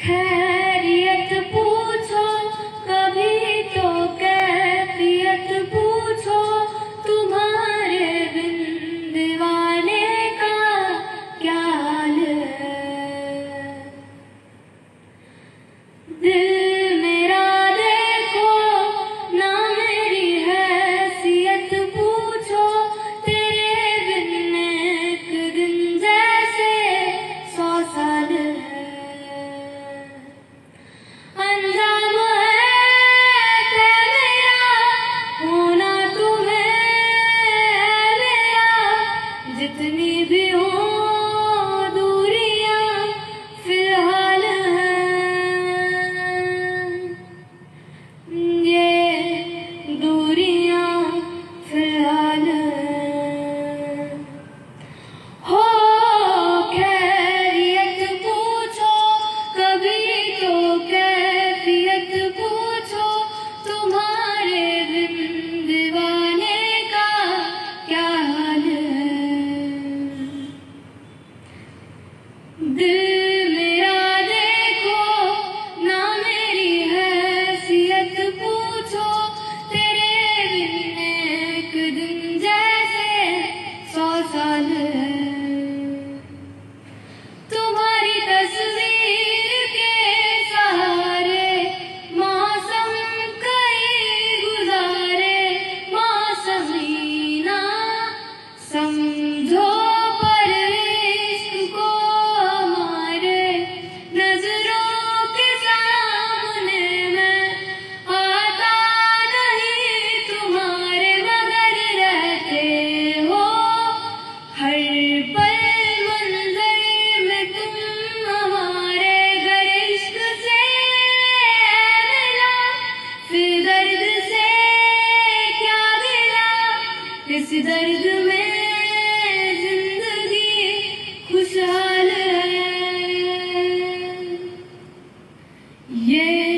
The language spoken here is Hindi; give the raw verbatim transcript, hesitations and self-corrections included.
खैरियत पूछो कभी तो कैफियत पूछो, तुम्हारे बिन दीवाने का क्या हाल है। दिल मेरा देखो ना मेरी हैसियत पूछो, तेरे बिन एक दिन जैसे सौ साल है। अंजाम है मेरा होना तुम्हें मेरा, जितनी भी हो दूरियां फिलहाल हैं, ये दूरियां फिलहाल हैं। हो खैरियत पूछो कभी तो कैफियत पूछो, तुम्हारे बिन दीवाने का क्या हाल है। दिल मेरा देखो ना मेरी हैसियत पूछो, तेरे बिन एक दिन जैसे सौ साल है। तुम्हारी तस्वीर के सहारे मौसम कई गुजारे, मौसम ही ना समझो पर इश्क को हमारे, नजरों के सामने मैं आता नहीं तुम्हारे, मगर रहते हो हर पल मंजर में तुम हमारे। गर इश्क से मिला फिर दर्द से क्या गिला, इस दर्द में जिंदगी खुशहाल है। ये